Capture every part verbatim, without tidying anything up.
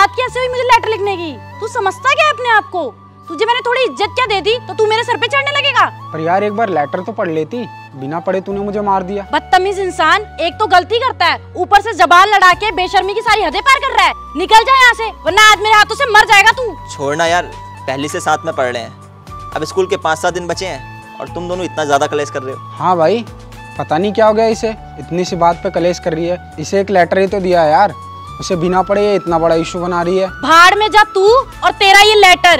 औकात कैसे हुई मुझे लेटर लिखने की? तू समझता क्या है अपने आप को? तुझे मैंने थोड़ी इज्जत क्या दे दी तो तू मेरे सर पे चढ़ने लगेगा? पर यार एक बार लेटर तो पढ़ लेती, बिना पढ़े तूने मुझे मार दिया। बदतमीज इंसान, एक तो गलती करता है, ऊपर से जबान लड़ा के बेशर्मी की सारी हदें पार कर रहा है। निकल जा यहाँ से, वरना आज मेरे हाथों से मर जाएगा तू। छोड़ना यार, पहली से साथ में पढ़ रहे हैं, अब स्कूल के पाँच सात दिन बचे हैं और तुम दोनों इतना ज्यादा कलेश कर रहे हो। हाँ भाई, पता नहीं क्या हो गया इसे, इतनी सी बात पे कलेश कर रही है। इसे एक लेटर ही तो दिया है यार, उसे बिना पढ़े ये इतना बड़ा इशू बना रही है। भाड़ में जा तू और तेरा ये लेटर।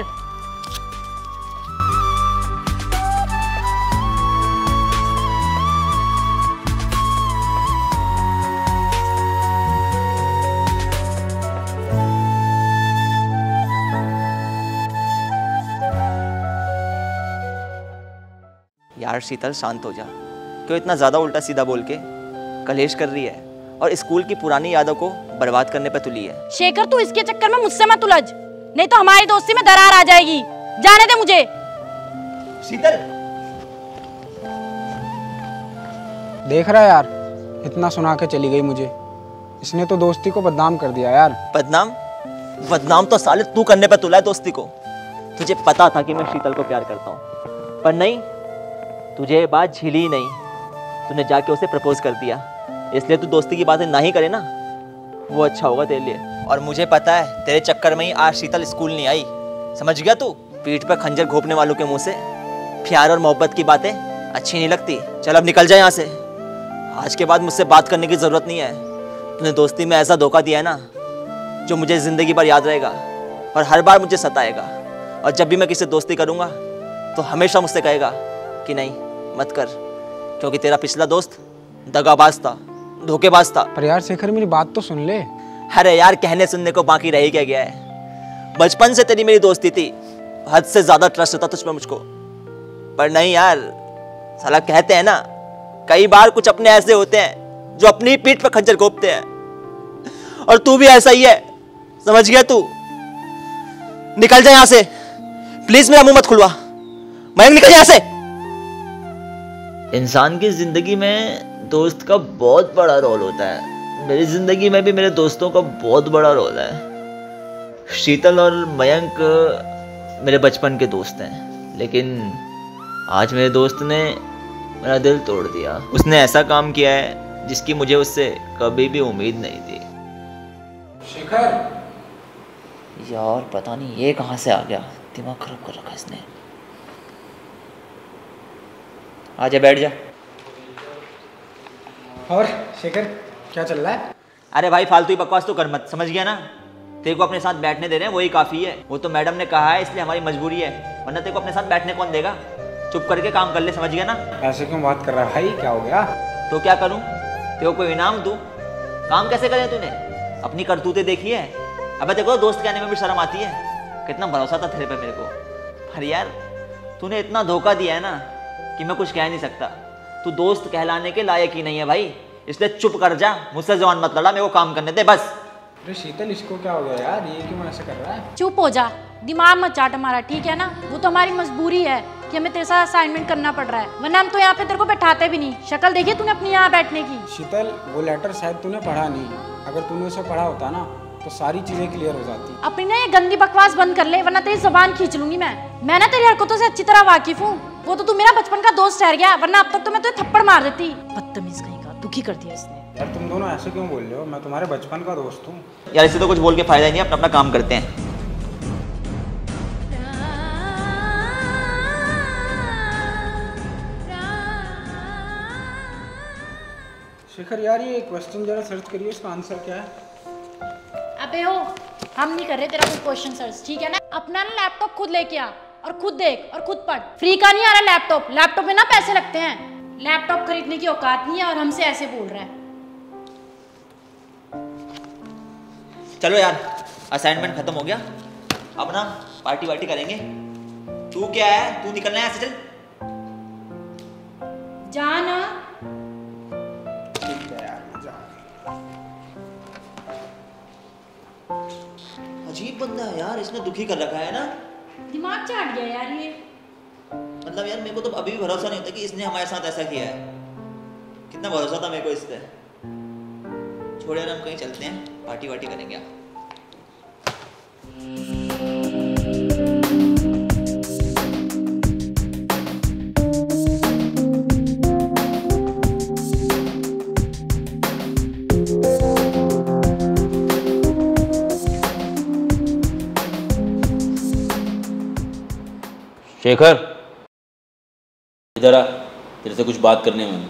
यार शीतल शांत हो जा, क्यों इतना ज्यादा उल्टा सीधा बोल के कलेश कर रही है और स्कूल की पुरानी यादों को बर्बाद करने पे तुली है। शेखर तू इसके चक्कर में मुझसे मत उलझ, नहीं तो हमारी दोस्ती में दरार आ जाएगी। जाने दे मुझे। शीतल देख रहा है यार, इतना सुना के चली गई मुझे। इसने तो दोस्ती को बदनाम कर दिया यार। बदनाम? बदनाम तो साले तू करने पे तुला है दोस्ती को। तुझे पता था कि मैं शीतल को प्यार करता हूँ, पर नहीं, तुझे ये बात झीली ही नहीं, तूने जाके उसे प्रपोज कर दिया। इसलिए तू दोस्ती की बातें ना ही करे ना, वो अच्छा होगा तेरे लिए। और मुझे पता है तेरे चक्कर में ही आज शीतल स्कूल नहीं आई, समझ गया तू? पीठ पर खंजर घोंपने वालों के मुंह से प्यार और मोहब्बत की बातें अच्छी नहीं लगती। चल अब निकल जा यहाँ से, आज के बाद मुझसे बात करने की जरूरत नहीं है। तूने दोस्ती में ऐसा धोखा दिया है ना, जो मुझे जिंदगी भर याद रहेगा और हर बार मुझे सताएगा। और जब भी मैं किसी दोस्ती करूँगा तो हमेशा मुझसे कहेगा कि नहीं मत कर, क्योंकि तेरा पिछला दोस्त दगाबाज था, धोखेबाज था। पर यार शेखर मेरी बात तो सुन ले। अरे यार कहने सुनने को बाकी रह ही क्या गया है। बचपन से तेरी मेरी दोस्ती थी, हद से ज्यादा ट्रस्ट था तुझ पे मुझको। पर नहीं यार, साला कहते हैं ना, कई बार कुछ अपने ऐसे होते हैं जो अपनी पीठ पे खंजर घोंपते हैं, और तू भी ऐसा ही है, समझ गया तू? निकल जा यहाँ से, प्लीज मेरा मुंह मत खुलवा। मयंक निकल यहाँ से। इंसान की जिंदगी में दोस्त का बहुत बड़ा रोल होता है। मेरी जिंदगी में भी मेरे दोस्तों का बहुत बड़ा रोल है। शीतल और मयंक मेरे बचपन के दोस्त हैं, लेकिन आज मेरे दोस्त ने मेरा दिल तोड़ दिया। उसने ऐसा काम किया है जिसकी मुझे उससे कभी भी उम्मीद नहीं थी। शेखर यार पता नहीं ये कहाँ से आ गया, दिमाग खराब कर रखा इसने। आजा बैठ जा। और शेखर क्या चल रहा है? अरे भाई फालतू ही बकवास तो कर मत, समझ गया ना? तेरे को अपने साथ बैठने दे रहे हैं वही काफ़ी है। वो तो मैडम ने कहा है इसलिए हमारी मजबूरी है, वरना तेरे को अपने साथ बैठने कौन देगा? चुप करके काम कर ले, समझ गया ना? ऐसे क्यों बात कर रहा है भाई, क्या हो गया? तो क्या करूँ, तेरे को कोई इनाम दूँ? काम कैसे करें तूने? अपनी करतूतें देखी है? अब देखो दोस्त कहने में भी शर्म आती है। कितना भरोसा था तेरे पे मेरे को, पर यार तूने इतना धोखा दिया है ना कि मैं कुछ कह नहीं सकता। तू दोस्त कहलाने के लायक ही नहीं है भाई, इसलिए चुप कर जा, मुझसे जवान मत लड़ा, मेरे को काम करने दे बस। अरे शीतल इसको क्या हो गया यार, ये क्यों ऐसे कर रहा है? चुप हो जा, दिमाग मत चाट हमारा, ठीक है ना? वो तो हमारी मजबूरी है कि हमें तेरे साथ असाइनमेंट करना पड़ रहा है, वरना हम तो यहाँ पे तेरे को बैठाते भी नहीं। शक्ल देखिए तूने अपनी यहाँ बैठने की। शीतल वो लेटर शायद तूने पढ़ा नहीं, अगर तूने उसे पढ़ा होता ना तो सारी चीजें क्लियर हो जाती। अपनी ना ये गंदी बकवास बंद कर ले, वरना तेरी जुबान खींच लूंगी मैं। मैं ना तेरी हरकतों से अच्छी तरह वाकिफ हूँ। वो तो तू मेरा बचपन का दोस्त ठहर गया, वरना अब तक तो मैं तुझे थप्पड़ मार देती। बदतमीज कहीं का, दुखी कर दिया इसने। यार तुम दोनों ऐसे क्यों बोल रहे हो, मैं तुम्हारे बचपन का दोस्त हूँ। यार इसे तो कुछ बोल के फायदा नहीं है, अपना अपना काम करते हैं। शेखर यार ये क्वेश्चन जरा सर्च करिए, इसका आंसर क्या है? अबे हो, हम नहीं कर रहे तेरा कोई क्वेश्चन सर्च, ठीक है ना? अपना ना लैपटॉप खुद लेके आ और खुद देख और खुद पढ़। फ्री का नहीं आ रहा लैपटॉप, लैपटॉप में ना पैसे लगते हैं। लैपटॉप खरीदने की औकात नहीं है और हमसे ऐसे बोल रहा है। चलो यार असाइनमेंट खत्म हो गया, अब ना पार्टी वार्टी करेंगे। तू क्या है, तू निकलना है ऐसे, चल जाना। ठीक है यार, जा। अजीब बंदा है यार, इसने दुखी कर रखा है ना। दिमाग चाट गया यार ये। मतलब यार मेरे को तो अभी भी भरोसा नहीं होता कि इसने हमारे साथ ऐसा किया है। कितना भरोसा था मेरे को इस पे। छोड़ यार, हम कहीं चलते हैं, पार्टी वार्टी करेंगे। शेखर इधर आ, तेरे से कुछ बात करनी है मैंने।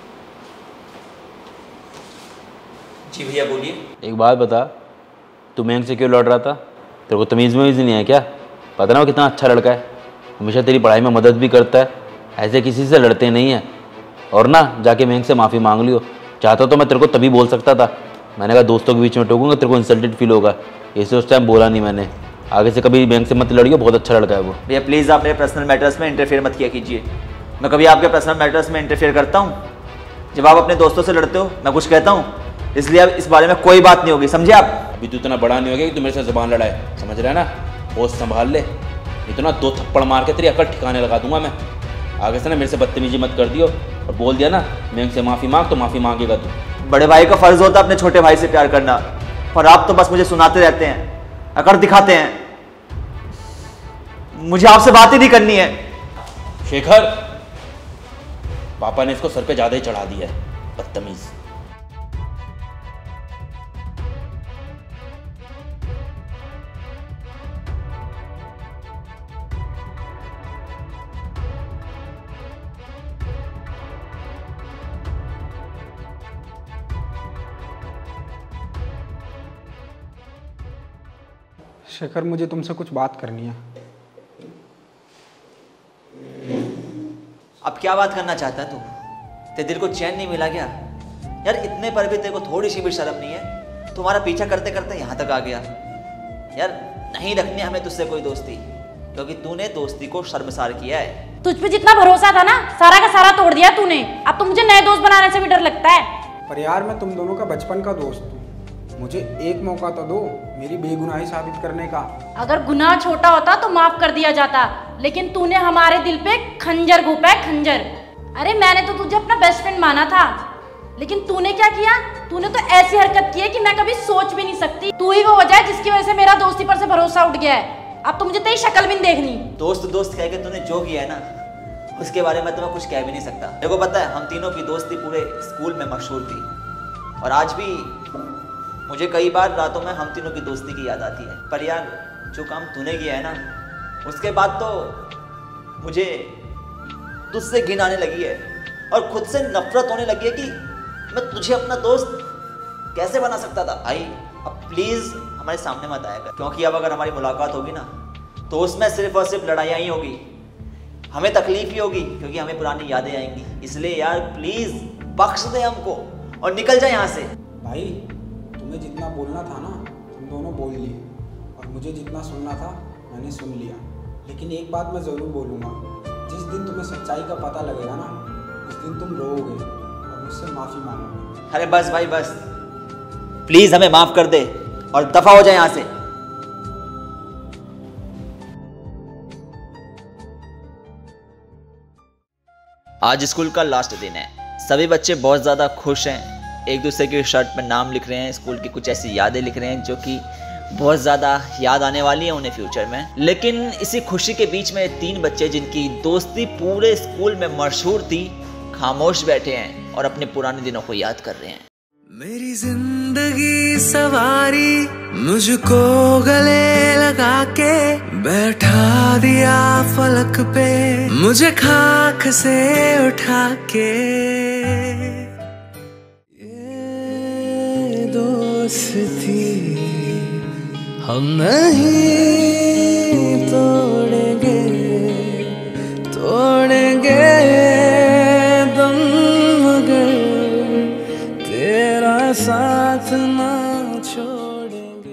जी भैया बोलिए। एक बात बता, तू बैंक से क्यों लौट रहा था? तेरे को तमीज़ में नहीं है क्या? पता ना वो कितना अच्छा लड़का है, हमेशा तेरी पढ़ाई में मदद भी करता है, ऐसे किसी से लड़ते नहीं है। और ना जाके बैंक से माफ़ी मांग लियो। चाहता तो मैं तेरे को तभी बोल सकता था, मैंने कहा दोस्तों के बीच में टोकूंगा तेरे को इंसल्टेड फील होगा, इसलिए उस टाइम बोला नहीं मैंने। आगे से कभी बैंक से मत लड़ियो, बहुत अच्छा लड़का है वो। भैया प्लीज़ आप मेरे पर्सनल मैटर्स में इंटरफेयर मत किया कीजिए। मैं कभी आपके पर्सनल मैटर्स में इंटरफेयर करता हूँ? जब आप अपने दोस्तों से लड़ते हो मैं कुछ कहता हूँ, इसलिए अब इस बारे में कोई बात नहीं होगी, समझे आप? अभी तू इतना बड़ा नहीं हो गया कि तू मेरे से ज़बान लड़ाए, समझ रहा है ना? होश संभाल ले, इतना दो थप्पड़ मार के तेरी अकल ठिकाने लगा दूंगा मैं। आगे से ना मेरे से बदतमीजी मत कर दियो, और बोल दिया ना बैंक से माफ़ी मांग तो माफ़ी मांगेगा तू। बड़े भाई का फर्ज होता है अपने छोटे भाई से प्यार करना, और आप तो बस मुझे सुनाते रहते हैं, अकड़ दिखाते हैं। मुझे आपसे बात ही नहीं करनी है। शेखर, पापा ने इसको सर पे ज्यादा ही चढ़ा दिया है, बदतमीज। शेखर, मुझे तुमसे कुछ बात करनी है। अब क्या बात करना चाहता तू? तेरे दिल को चैन नहीं मिला क्या? यार इतने पर भी तेरे को थोड़ी सी भी शर्म नहीं है? तुम्हारा पीछा करते करते यहाँ तक आ गया। यार नहीं रखनी हमें तुझसे कोई दोस्ती, क्योंकि तूने दोस्ती को शर्मसार किया है। तुझ पे जितना भरोसा था ना, सारा का सारा तोड़ दिया तूने। अब तो मुझे नए दोस्त बनाने से भी डर लगता है। पर यार मैं तुम दोनों का बचपन का दोस्त हूँ, मुझे एक मौका तो दो मेरी बेगुनाही साबित करने का। अगर गुनाह छोटा होता तो माफ कर दिया जाता, लेकिन तूने हमारे दिल पे खंजर घोंपा है, खंजर। अरे मैंने तो तुझे अपना बेस्ट फ्रेंड माना था, लेकिन तूने क्या किया? तूने तो ऐसी हरकत की है कि मैं कभी सोच भी नहीं सकती। तू ही वो वजह है जिसकी वजह से मेरा दोस्ती पर से भरोसा उठ गया है। अब तो मुझे तेरी शक्ल भी नहीं देखनी। दोस्त दोस्त कह के तूने जो किया है ना, उसके बारे में तो मैं कुछ कह भी नहीं सकता। मेरे को पता है हम तीनों की दोस्ती पूरे स्कूल में मशहूर थी, और आज भी मुझे कई बार रातों में हम तीनों की दोस्ती की याद आती है। पर यार जो काम तूने किया है ना, उसके बाद तो मुझे तुझसे घिन आने लगी है, और खुद से नफरत होने लगी है कि मैं तुझे अपना दोस्त कैसे बना सकता था। भाई अब प्लीज़ हमारे सामने मत आया कर, क्योंकि अब अगर हमारी मुलाकात होगी ना तो उसमें सिर्फ और सिर्फ लड़ाइयाँ ही होगी, हमें तकलीफ ही होगी, क्योंकि हमें पुरानी यादें आएंगी। इसलिए यार प्लीज़ बख्श दे हमको और निकल जाए यहाँ से। भाई तुम्हें जितना बोलना था ना तुम दोनों बोल लिए, और मुझे जितना सुनना था मैंने सुन लिया। लेकिन एक बात मैं ज़रूर बोलूँगा, जिस दिन तुम्हें सच्चाई का पता लगेगा ना, उस दिन तुम रोओगे और मुझसे माफ़ी मांगोगे। अरे बस भाई बस, प्लीज़ हमें माफ़ कर दे और दफ़ा हो जाए यहाँ से। आज स्कूल का लास्ट दिन है, सभी बच्चे बहुत ज़्यादा खुश हैं, एक दूसरे की शर्ट पर नाम लिख रहे हैं, स्कूल की कुछ ऐसी यादें लिख रहे हैं जो कि बहुत ज़्यादा याद आने वाली है उन्हें फ्यूचर में। लेकिन इसी खुशी के बीच में तीन बच्चे जिनकी दोस्ती पूरे स्कूल में मशहूर थी, खामोश बैठे हैं और अपने पुराने दिनों को याद कर रहे हैं। मेरी जिंदगी सवारी मुझको गले लगा के बैठा दिया फलक पे, मुझे खाक से उठा के। ये दोस्ती हम नहीं तोड़ेंगे, तोड़ेंगे दम मगर तेरा साथ ना छोड़ेंगे।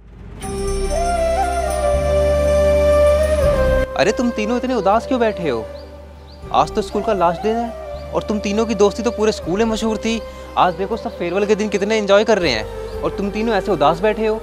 अरे तुम तीनों इतने उदास क्यों बैठे हो? आज तो स्कूल का लास्ट दिन है, और तुम तीनों की दोस्ती तो पूरे स्कूल में मशहूर थी। आज देखो सब फेयरवेल के दिन कितने एंजॉय कर रहे हैं, और तुम तीनों ऐसे उदास बैठे हो।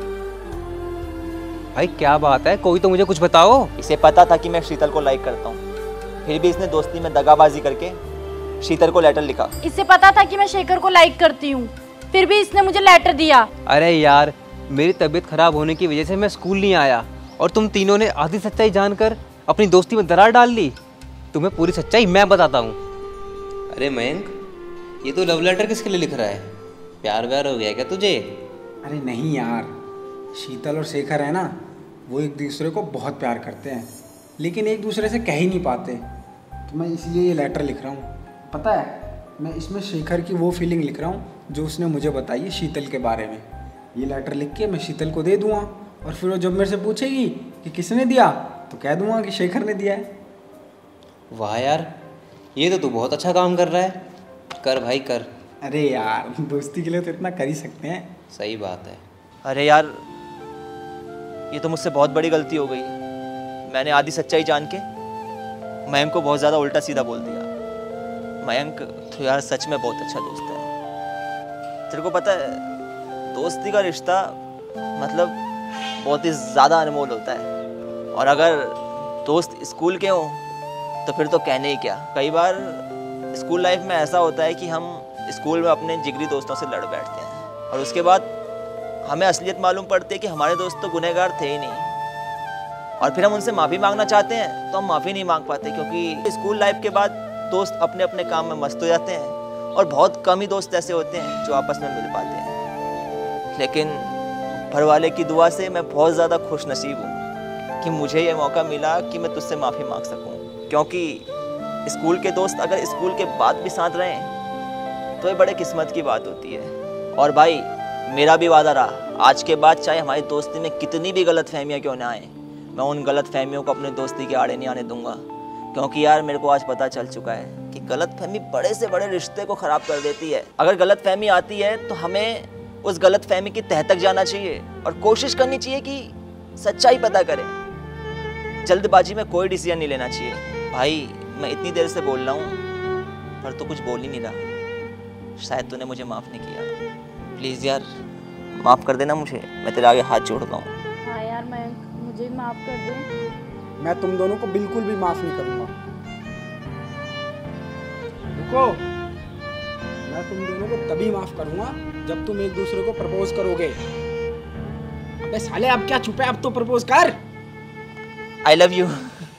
भाई क्या बात है, कोई तो मुझे कुछ बताओ। इसे पता था कि मैं शीतल को लाइक करता हूँ, फिर भी इसने दोस्ती में दगाबाजी करके शीतल को लेटर लिखा। इसे पता था कि मैं शेखर को लाइक करती हूँ, फिर भी इसने मुझे लेटर दिया। अरे यार मेरी तबीयत खराब होने की वजह से मैं स्कूल नहीं आया और तुम तीनों ने आधी सच्चाई जानकर अपनी दोस्ती में दरार डाल ली। तुम्हें पूरी सच्चाई मैं बताता हूँ। अरे मयंक, ये तो लव लेटर किसके लिए लिख रहा है? प्यार व्यार हो गया क्या तुझे? अरे नहीं यार, शीतल और शेखर है ना, वो एक दूसरे को बहुत प्यार करते हैं लेकिन एक दूसरे से कह ही नहीं पाते, तो मैं इसलिए ये लेटर लिख रहा हूँ। पता है, मैं इसमें शेखर की वो फीलिंग लिख रहा हूँ जो उसने मुझे बताई है शीतल के बारे में। ये लेटर लिख के मैं शीतल को दे दूँगा और फिर वो जब मेरे से पूछेगी कि किसने दिया तो कह दूँगा कि शेखर ने दिया है। वाह यार, ये तो तू बहुत अच्छा काम कर रहा है। कर भाई कर। अरे यार, दोस्ती के लिए तो इतना कर ही सकते हैं। सही बात है। अरे यार, ये तो मुझसे बहुत बड़ी गलती हो गई। मैंने आधी सच्चाई जान के मयंक को बहुत ज़्यादा उल्टा सीधा बोल दिया। मयंक तो यार सच में बहुत अच्छा दोस्त है। तेरे को पता है, दोस्ती का रिश्ता मतलब बहुत ही ज़्यादा अनमोल होता है। और अगर दोस्त स्कूल के हों तो फिर तो कहने ही क्या। कई बार स्कूल लाइफ में ऐसा होता है कि हम स्कूल में अपने जिगरी दोस्तों से लड़ बैठते हैं और उसके बाद हमें असलियत मालूम पड़ती है कि हमारे दोस्त तो गुनहगार थे ही नहीं, और फिर हम उनसे माफ़ी मांगना चाहते हैं तो हम माफ़ी नहीं मांग पाते, क्योंकि स्कूल लाइफ के बाद दोस्त अपने अपने काम में मस्त हो जाते हैं और बहुत कम ही दोस्त ऐसे होते हैं जो आपस में मिल पाते हैं। लेकिन ऊपर वाले की दुआ से मैं बहुत ज़्यादा खुश नसीब हूँ कि मुझे ये मौका मिला कि मैं तुझसे माफ़ी मांग सकूँ, क्योंकि स्कूल के दोस्त अगर स्कूल के बाद भी साथ रहें तो ये बड़े किस्मत की बात होती है। और भाई, मेरा भी वादा रहा, आज के बाद चाहे हमारी दोस्ती में कितनी भी गलत फहमियाँ क्यों ना आए, मैं उन गलत फहमियों को अपने दोस्ती के आड़े नहीं आने दूंगा। क्योंकि यार मेरे को आज पता चल चुका है कि गलत फहमी बड़े से बड़े रिश्ते को ख़राब कर देती है। अगर गलत फहमी आती है तो हमें उस गलत फहमी की तह तक जाना चाहिए और कोशिश करनी चाहिए कि सच्चाई पता करें। जल्दबाजी में कोई डिसीजन नहीं लेना चाहिए। भाई, मैं इतनी देर से बोल रहा हूँ पर तू कुछ बोल ही नहीं रहा। शायद तूने मुझे माफ़ नहीं किया। प्लीज़ यार, माफ़ कर देना मुझे, मैं तेरे आगे हाथ जोड़ता हूँ। हाँ यार मयंक, मुझे माफ़ कर दे। मैं तुम दोनों को बिल्कुल भी माफ़ नहीं करूँगा। रुको, मैं तुम दोनों को तभी माफ़ करूँगा जब तुम एक दूसरे को प्रपोज करोगे। अबे साले, अब क्या छुपे, अब तो प्रपोज कर। I love you.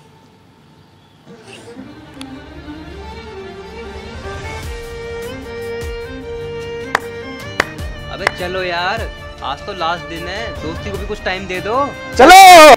अबे चलो यार, आज तो लास्ट दिन है, दोस्ती को भी कुछ टाइम दे दो। चलो।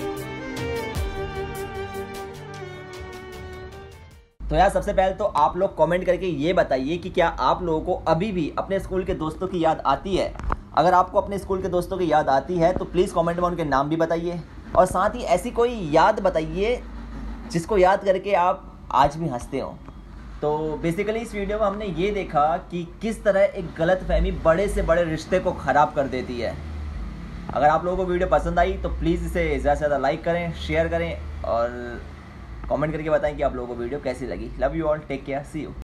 तो यार, सबसे पहले तो आप लोग कमेंट करके ये बताइए कि क्या आप लोगों को अभी भी अपने स्कूल के दोस्तों की याद आती है। अगर आपको अपने स्कूल के दोस्तों की याद आती है तो प्लीज़ कमेंट में उनके नाम भी बताइए, और साथ ही ऐसी कोई याद बताइए जिसको याद करके आप आज भी हंसते हो। तो बेसिकली इस वीडियो में हमने ये देखा कि किस तरह एक गलतफहमी बड़े से बड़े रिश्ते को ख़राब कर देती है। अगर आप लोगों को वीडियो पसंद आई तो प्लीज़ इसे ज़्यादा से ज़्यादा लाइक करें, शेयर करें और कमेंट करके बताएं कि आप लोगों को वीडियो कैसी लगी। Love you all, take care, see you.